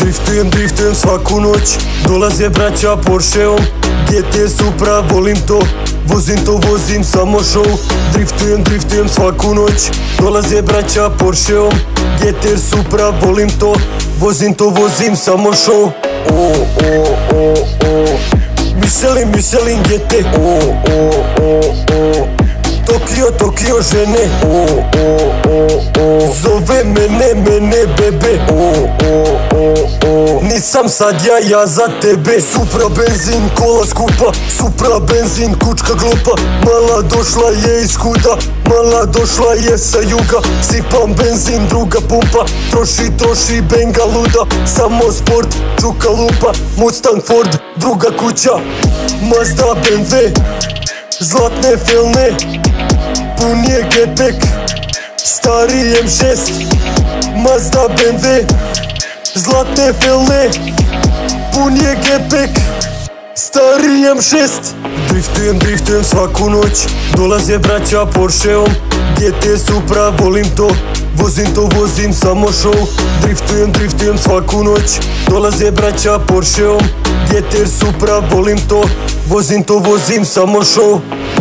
Driftujem svaku noć. Dolaze braća Porscheom, GT Supra, volim to. Vozim samo show. Driftujem svaku noć. Dolaze braća Porscheom, GT Supra, volim to. Vozim samo show. Michelin GT. Tokio žene. Zove mene bebe. Nisam sad ja za tebe. Supra benzin, kola skupa. Supra benzin, kučka glupa. Mala došla je iz kuda, mala došla je sa juga. Sipam benzin, druga pumpa. Troši benga luda. Samo sport, čuka lupa. Mustang Ford, druga kuća. Mazda BMW, zlatne felne. Pun je gepek, stari M6. Mazda BMW, zlatne felne. Pun je gepek, stari M6. Driftujem svaku noć. Dolaze braća Porscheom, GT Supra, volim to. Vozim samo show. Driftujem svaku noć. Dolaze braća Porscheom, GT Supra, volim to. Vozim samo show.